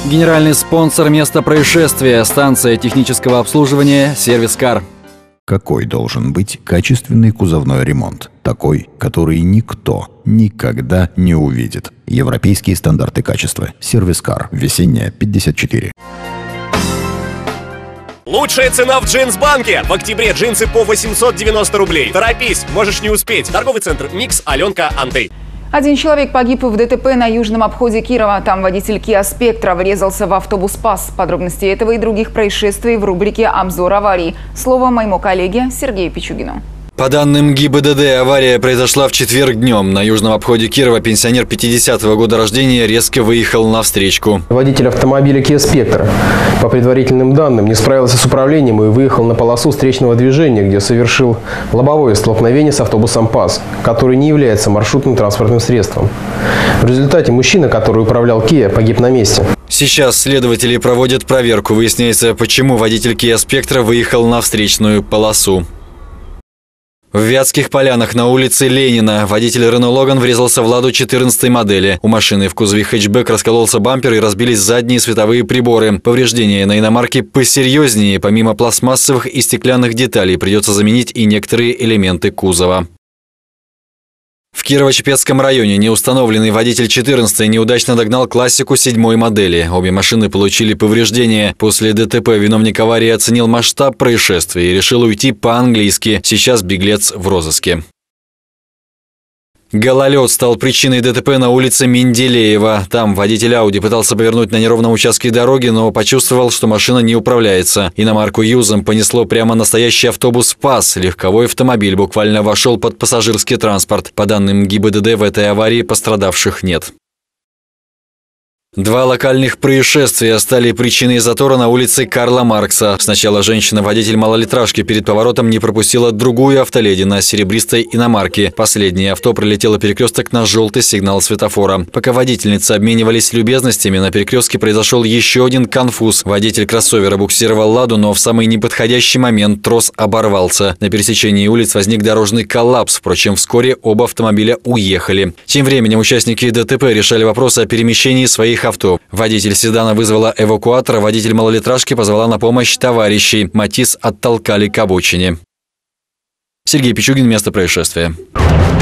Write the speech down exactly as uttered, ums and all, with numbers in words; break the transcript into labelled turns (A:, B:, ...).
A: Генеральный спонсор места происшествия – станция технического обслуживания «Сервис-Кар».
B: Какой должен быть качественный кузовной ремонт? Такой, который никто никогда не увидит. Европейские стандарты качества. «Сервис-Кар». Весенняя, пятьдесят четыре.
C: Лучшая цена в Джинс-банке. В октябре джинсы по восемьсот девяносто рублей. Торопись, можешь не успеть. Торговый центр «Микс», Аленка, Антей.
D: Один человек погиб в ДТП на южном обходе Кирова. Там водитель Kia Spectra врезался в автобус ПАС. Подробности этого и других происшествий в рубрике «Обзор аварий». Слово моему коллеге Сергею Пичугину.
A: По данным ГИБДД, авария произошла в четверг днем. На южном обходе Кирова пенсионер пятидесятого года рождения резко выехал на встречку.
E: Водитель автомобиля Kia Spectra, по предварительным данным, не справился с управлением и выехал на полосу встречного движения, где совершил лобовое столкновение с автобусом ПАС, который не является маршрутным транспортным средством. В результате мужчина, который управлял Kia, погиб на месте.
A: Сейчас следователи проводят проверку. Выясняется, почему водитель Kia Spectra выехал на встречную полосу. В Вятских Полянах на улице Ленина водитель Рено Логан врезался в Ладу четырнадцатой модели. У машины в кузове хэтчбэк раскололся бампер и разбились задние световые приборы. Повреждения на иномарке посерьезнее. Помимо пластмассовых и стеклянных деталей придется заменить и некоторые элементы кузова. В Кирово-Чепецком районе неустановленный водитель четырнадцатой неудачно догнал классику седьмой модели. Обе машины получили повреждения. После ДТП виновник аварии оценил масштаб происшествия и решил уйти по-английски. Сейчас беглец в розыске. Гололед стал причиной ДТП на улице Менделеева. Там водитель Ауди пытался повернуть на неровном участке дороги, но почувствовал, что машина не управляется. Иномарку юзом понесло прямо настоящий автобус ПАС. Легковой автомобиль буквально вошел под пассажирский транспорт. По данным ГИБДД, в этой аварии пострадавших нет. Два локальных происшествия стали причиной затора на улице Карла Маркса. Сначала женщина-водитель малолитражки перед поворотом не пропустила другую автоледи на серебристой иномарке. Последнее авто пролетело перекресток на желтый сигнал светофора. Пока водительницы обменивались любезностями, на перекрестке произошел еще один конфуз. Водитель кроссовера буксировал «Ладу», но в самый неподходящий момент трос оборвался. На пересечении улиц возник дорожный коллапс. Впрочем, вскоре оба автомобиля уехали. Тем временем участники ДТП решали вопросы о перемещении своих авто. Водитель седана вызвала эвакуатор, водитель малолитражки позвала на помощь товарищей. Матис оттолкали к обочине. Сергей Пичугин, место происшествия.